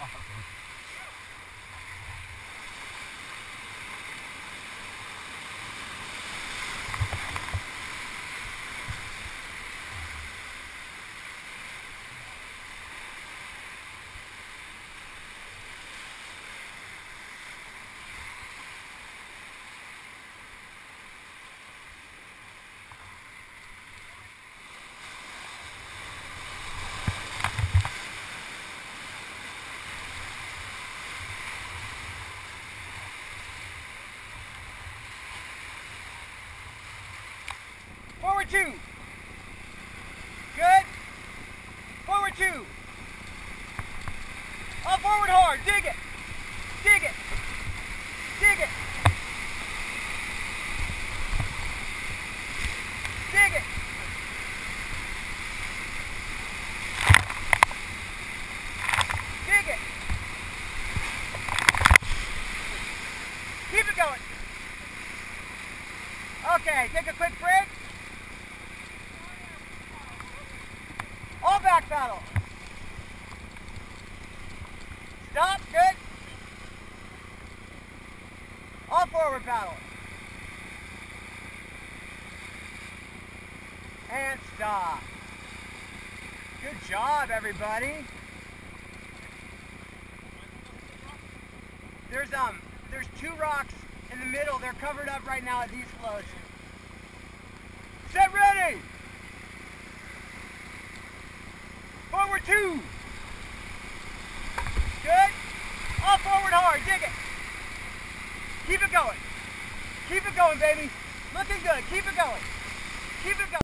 Forward 2. Good. Forward 2. All forward hard. Dig it. Dig it. Dig it. Dig it. Dig it. Keep it going. Okay, take a quick break. All back paddle. Stop, good. All forward paddle. And stop. Good job, everybody. There's 2 rocks in the middle. They're covered up right now at these floats. Set ready. Forward 2. Good. All forward hard. Dig it. Keep it going. Keep it going, baby. Looking good. Keep it going. Keep it going.